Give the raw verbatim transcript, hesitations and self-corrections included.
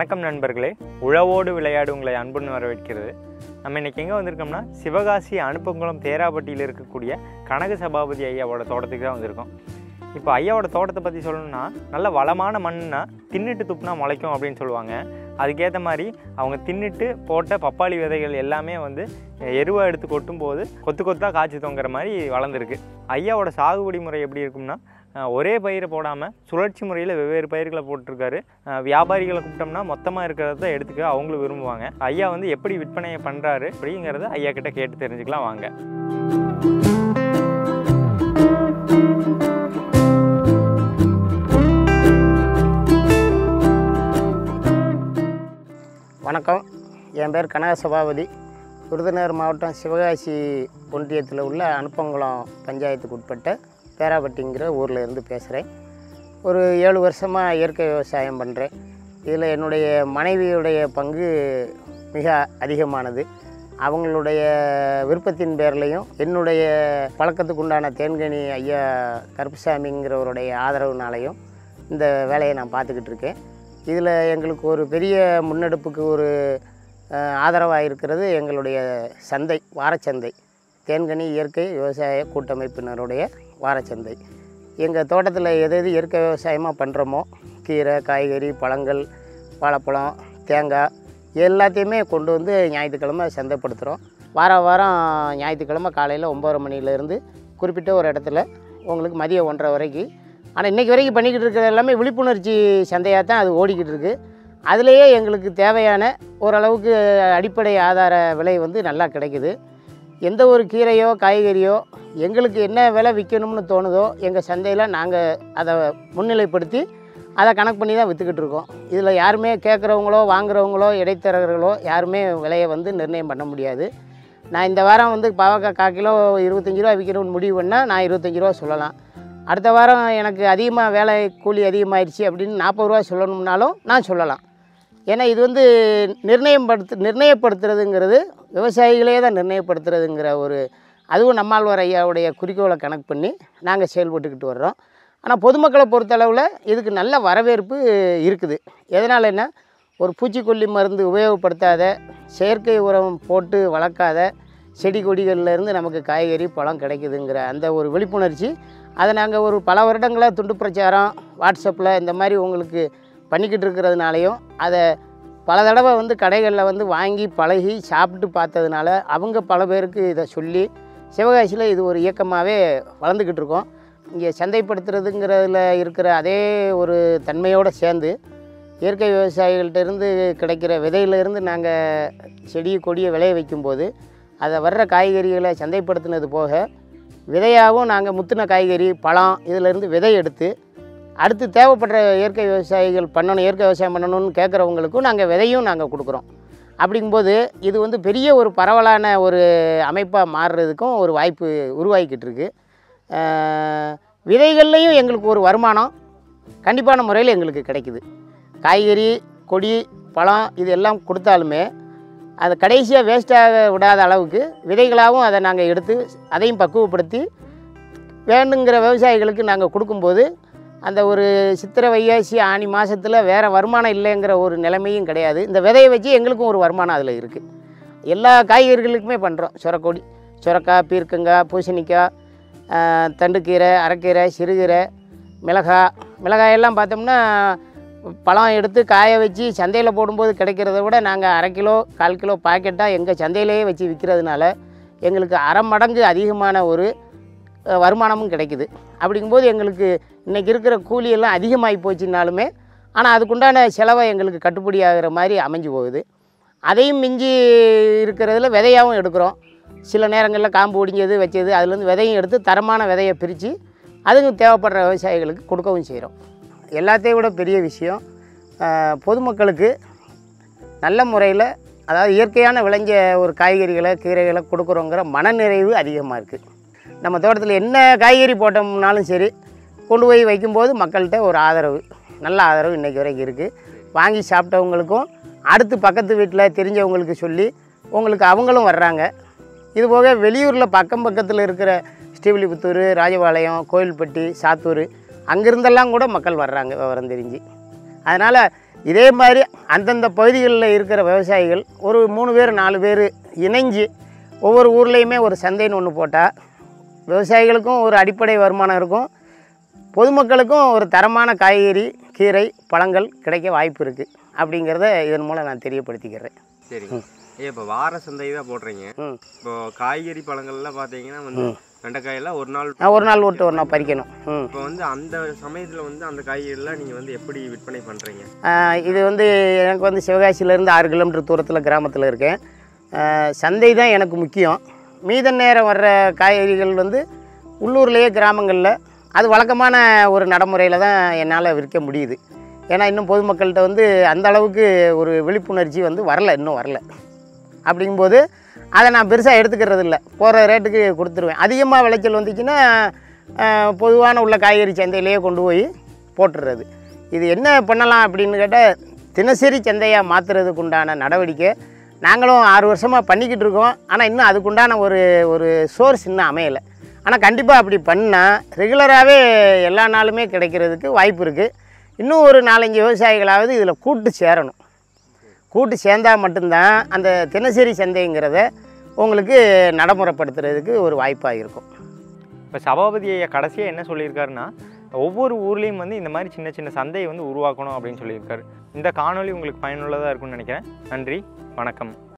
வணக்கம் நண்பர்களே, உழவோடு விளையாடு உங்களை அன்புன்னு வரவேற்கிறது. நம்ம இன்றைக்கி எங்கே வந்திருக்கோம்னா, சிவகாசி அனுப்பங்குளம் தேராப்பட்டியில் இருக்கக்கூடிய கனகசபாபதி ஐயாவோட தோட்டத்துக்கு தான் வந்திருக்கோம். இப்போ ஐயாவோட தோட்டத்தை பற்றி சொல்லணும்னா, நல்ல வளமான மண்ணுனா தின்னுட்டு துப்புனா முளைக்கும் அப்படின்னு சொல்லுவாங்க. அதுக்கேற்ற மாதிரி அவங்க தின்னுட்டு போட்ட பப்பாளி விதைகள் எல்லாமே வந்து எருவை எடுத்து கொட்டும் போது கொத்து கொத்தாக காய்ச்சி தொங்குற மாதிரி வளர்ந்துருக்கு. ஐயாவோட சாகுபடி முறை எப்படி இருக்கும்னா, ஒரே பயிரை போடாமல் சுழற்சி முறையில் வெவ்வேறு பயிர்களை போட்டிருக்காரு. வியாபாரிகளை கூப்பிட்டோம்னா மொத்தமாக இருக்கிறத எடுத்துக்க அவங்களும் விரும்புவாங்க. ஐயா வந்து எப்படி விற்பனையை பண்ணுறாரு அப்படிங்கிறத ஐயா கிட்ட கேட்டு தெரிஞ்சுக்கலாம் வாங்க. வணக்கம், என் பேர் கனகசபாபதி. விருதுநகர் மாவட்டம் சிவகாசி ஒன்றியத்தில் உள்ள அனுப்பங்குளம் பஞ்சாயத்துக்கு உட்பட்ட தேராப்பட்டிங்கிற ஊரில் இருந்து பேசுகிறேன். ஒரு ஏழு வருஷமாக இயற்கை விவசாயம் பண்ணுறேன். இதில் என்னுடைய மனைவியுடைய பங்கு மிக அதிகமானது. அவங்களுடைய விருப்பத்தின் பேர்லையும் என்னுடைய பழக்கத்துக்கு உண்டான தேன்கனி ஐயா கருப்புசாமிங்கிறவருடைய ஆதரவுனாலையும் இந்த வேலையை நான் பார்த்துக்கிட்டு இருக்கேன். இதில் எங்களுக்கு ஒரு பெரிய முன்னெடுப்புக்கு ஒரு ஆதரவாக இருக்கிறது எங்களுடைய சந்தை, வாரச்சந்தை, தேன்கனி இயற்கை விவசாய கூட்டமைப்பினருடைய வாரச்சந்தை. எங்கள் தோட்டத்தில் எது எது இயற்கை விவசாயமாக பண்ணுறோமோ, கீரை, காய்கறி, பழங்கள், வாழைப்பழம், தேங்காய் எல்லாத்தையுமே கொண்டு வந்து ஞாயிற்றுக்கிழமை சந்தைப்படுத்துகிறோம். வார வாரம் ஞாயிற்றுக்கிழமை காலையில் ஒம்பது மணிலேருந்து குறிப்பிட்ட ஒரு இடத்துல உங்களுக்கு மதியம் ஒன்றரை வரைக்கும். ஆனால் இன்றைக்கி வரைக்கும் பண்ணிக்கிட்டு இருக்கிறது எல்லாமே விழிப்புணர்ச்சி சந்தையாக தான் அது ஓடிக்கிட்டு இருக்குது. அதுலேயே எங்களுக்கு தேவையான ஓரளவுக்கு அடிப்படை ஆதார விலை வந்து நல்லா கிடைக்குது. எந்த ஒரு கீரையோ காய்கறியோ எங்களுக்கு என்ன விலை விற்கணும்னு தோணுதோ எங்கள் சந்தையில் நாங்கள் அதை முன்னிலைப்படுத்தி அதை கணக்கு பண்ணி தான் விற்றுக்கிட்டு இருக்கோம். இதில் யாருமே கேட்குறவங்களோ வாங்குறவங்களோ இடைத்தரகர்களோ யாருமே விலையை வந்து நிர்ணயம் பண்ண முடியாது. நான் இந்த வாரம் வந்து பாவக்காய் கால் கிலோ இருபத்தஞ்சி ரூபா விற்கணும்னு முடிவு பண்ணால் நான் இருபத்தஞ்சி ரூபா சொல்லலாம். அடுத்த வாரம் எனக்கு அதிகமாக வேலை கூலி அதிகமாகிடுச்சு அப்படின்னு நாற்பது ரூபா சொல்லணும்னாலும் நான் சொல்லலாம். ஏன்னா இது வந்து நிர்ணயப்படுத்து நிர்ணயப்படுத்துறதுங்கிறது விவசாயிகளே தான் நிர்ணயப்படுத்துறதுங்கிற ஒரு, அதுவும் நம்மாழ்வார் ஐயாவுடைய குறிக்கோளை கணக்கு பண்ணி நாங்கள் செயல்பட்டுக்கிட்டு வர்றோம். ஆனால் பொதுமக்களை பொறுத்தளவில் இதுக்கு நல்ல வரவேற்பு இருக்குது. எதனால் என்ன, ஒரு பூச்சிக்கொல்லி மருந்து உபயோகப்படுத்தாத, செயற்கை உரம் போட்டு வளர்க்காத செடி கொடிகள்லேருந்து நமக்கு காய்கறி பழம் கிடைக்குதுங்கிற அந்த ஒரு விழிப்புணர்ச்சி, அதை நாங்கள் ஒரு பல வருடங்களாக துண்டு பிரச்சாரம் வாட்ஸ்அப்பில் இந்த மாதிரி உங்களுக்கு பண்ணிக்கிட்டு இருக்கிறதுனாலையும், அதை பல தடவை வந்து கடைகளில் வந்து வாங்கி பழகி சாப்பிட்டு பார்த்ததுனால அவங்க பல பேருக்கு இதை சொல்லி சிவகாசியில் இது ஒரு இயக்கமாகவே வளர்ந்துக்கிட்டு இருக்கோம். இங்கே சந்தைப்படுத்துறதுங்கிறதுல இருக்கிற அதே ஒரு தன்மையோடு சேர்ந்து இயற்கை விவசாயிகள்கிட்ட இருந்து கிடைக்கிற விதையிலேருந்து நாங்கள் செடி கொடியை விளைய வைக்கும்போது அதை வர்ற காய்கறிகளை சந்தைப்படுத்தினது போக விதையாகவும் நாங்கள் முத்தின காய்கறி பழம் இதிலேருந்து விதை எடுத்து அடுத்து தேவைப்படுற இயற்கை விவசாயிகள் பண்ணணும், இயற்கை விவசாயம் பண்ணணும்னு கேட்குறவங்களுக்கும் நாங்கள் விதையும் நாங்கள் கொடுக்குறோம். அப்படிங்கும்போது இது வந்து பெரிய ஒரு பரவலான ஒரு அமைப்பாக மாறுறதுக்கும் ஒரு வாய்ப்பு உருவாகிக்கிட்டு இருக்குது. விதைகள்லையும் எங்களுக்கு ஒரு வருமானம் கண்டிப்பான முறையில் எங்களுக்கு கிடைக்குது. காய்கறி, கொடி, பழம் இது எல்லாம் கொடுத்தாலுமே அதை கடைசியாக வேஸ்ட்டாக விடாத அளவுக்கு விதைகளாகவும் அதை நாங்கள் எடுத்து அதையும் பக்குவப்படுத்தி வேணுங்கிற விவசாயிகளுக்கு நாங்கள் கொடுக்கும்போது அந்த ஒரு சித்திரை வைகாசி ஆனி மாதத்தில் வேறு வருமானம் இல்லைங்கிற ஒரு நிலைமையும் கிடையாது. இந்த விதையை வச்சு எங்களுக்கும் ஒரு வருமானம் அதில் இருக்குது. எல்லா காய்கறிகளுக்குமே பண்ணுறோம். சுரக்கொடி, சுரக்காய், பீர்க்கங்காய், பூசணிக்காய், தண்டுக்கீரை, அரைக்கீரை, சிறுகீரை, மிளகாய் மிளகாயெல்லாம் பார்த்தோம்னா பழம் எடுத்து காய வச்சு சந்தையில் போடும்போது கிடைக்கிறத விட நாங்கள் அரை கிலோ கால் கிலோ பாக்கெட்டாக எங்கள் சந்தையிலேயே வச்சு விற்கிறதுனால எங்களுக்கு அரை மடங்கு அதிகமான ஒரு வருமானமும் கிடைக்குது. அப்படிங்கும்போது எங்களுக்கு இன்றைக்கி இருக்கிற கூலியெல்லாம் அதிகமாகி போச்சுன்னாலுமே ஆனால் அதுக்குண்டான செலவை எங்களுக்கு கட்டுப்படி ஆகிற மாதிரி அமைஞ்சு போகுது. அதையும் மிஞ்சி இருக்கிறதுல விதையாகவும் எடுக்கிறோம். சில நேரங்களில் காம்பு ஒடிஞ்சது வச்சது அதுலேருந்து விதையும் எடுத்து தரமான விதையை பிரித்து அதுவும் தேவைப்படுற விவசாயிகளுக்கு கொடுக்கவும் செய்கிறோம். எல்லாத்தையும் விட பெரிய விஷயம், பொதுமக்களுக்கு நல்ல முறையில், அதாவது இயற்கையான விளைஞ்ச ஒரு காய்கறிகளை கீரைகளை கொடுக்குறோங்கிற மனநிறைவு அதிகமாக இருக்குது. நம்ம தோட்டத்தில் என்ன காய்கறி போட்டோம்னாலும் சரி கொண்டு போய் வைக்கும்போது மக்கள்கிட்ட ஒரு ஆதரவு, நல்ல ஆதரவு இன்றைக்கி வரைக்கும் இருக்குது. வாங்கி சாப்பிட்டவங்களுக்கும் அடுத்து பக்கத்து வீட்டில் தெரிஞ்சவங்களுக்கு சொல்லி உங்களுக்கு அவங்களும் வர்றாங்க. இதுபோக வெளியூரில் பக்கம் பக்கத்தில் இருக்கிற ஸ்ரீவில்லிபுத்தூர், ராஜபாளையம், கோயில்பட்டி, சாத்தூர் அங்கிருந்தெல்லாம் கூட மக்கள் வர்றாங்க விவரம் தெரிஞ்சு. அதனால் இதே மாதிரி அந்தந்த பகுதிகளில் இருக்கிற விவசாயிகள் ஒரு மூணு பேர் நாலு பேர் இணைஞ்சு ஒவ்வொரு ஊர்லேயுமே ஒரு சந்தைன்னு ஒன்று போட்டால் விவசாயிகளுக்கும் ஒரு அடிப்படை வருமானம் இருக்கும், பொதுமக்களுக்கும் ஒரு தரமான காய்கறி கீரை பழங்கள் கிடைக்க வாய்ப்பு இருக்குது அப்படிங்கிறத இதன் மூலம் நான் தெரியப்படுத்திக்கிறேன். சரி, ஏ இப்போ வார சந்தை தான் போடுறீங்க. இப்போ காய்கறி பழங்கள்லாம் பார்த்தீங்கன்னா வந்து வெண்டைக்காயெல்லாம் ஒரு நாள் ஒரு நாள் விட்டு ஒரு நாள் பறிக்கணும். இப்போ வந்து அந்த சமயத்தில் வந்து அந்த காய்கறிலாம் நீங்கள் வந்து எப்படி விற்பனை பண்ணுறீங்க? இது வந்து எனக்கு வந்து சிவகாசியிலேருந்து ஆறு கிலோமீட்டர் தூரத்தில் கிராமத்தில் இருக்கேன். சந்தை தான் எனக்கு முக்கியம். மீத நேரம் வர்ற காய்கறிகள் வந்து உள்ளூர்லேயே கிராமங்களில் அது வழக்கமான ஒரு நடைமுறையில் தான் என்னால் விற்க முடியுது. ஏன்னா இன்னும் பொதுமக்கள்கிட்ட வந்து அந்த அளவுக்கு ஒரு விழிப்புணர்ச்சி வந்து வரல, இன்னும் வரல. அப்படிங்கும்போது அதை நான் பெருசாக எடுத்துக்கிறது இல்லை, போகிற ரேட்டுக்கு கொடுத்துருவேன். அதிகமாக விளைச்சல் வந்துச்சுன்னா பொதுவான உள்ள காய்கறி சந்தையிலேயே கொண்டு போய் போட்டுடுறது. இது என்ன பண்ணலாம் அப்படின்னு கேட்டால், தினசரி சந்தையாக மாற்றுறதுக்கு உண்டான நடவடிக்கை நாங்களும் ஆறு வருஷமாக பண்ணிக்கிட்டு இருக்கோம். ஆனால் இன்னும் அதுக்குண்டான ஒரு ஒரு சோர்ஸ் இன்னும் அமையலை. ஆனால் கண்டிப்பாக அப்படி பண்ணால் ரெகுலராகவே எல்லா நாளுமே கிடைக்கிறதுக்கு வாய்ப்பு இருக்குது. இன்னும் ஒரு நாலஞ்சு விவசாயிகளாவது இதில் கூட்டு சேரணும். கூட்டு சேர்ந்தால் மட்டும்தான் அந்த தினசரி சந்தைங்கிறத உங்களுக்கு நடைமுறைப்படுத்துறதுக்கு ஒரு வாய்ப்பாக இருக்கும். இப்போ சபாபதி ஐயா கடைசியாக என்ன சொல்லியிருக்காருன்னா, ஒவ்வொரு ஊர்லேயும் வந்து இந்த மாதிரி சின்ன சின்ன சந்தையை வந்து உருவாக்கணும் அப்படின்னு சொல்லியிருக்காரு. இந்த காணொலி உங்களுக்கு பயனுள்ளதாக இருக்கும்னு நினைக்கிறேன். நன்றி, வணக்கம்.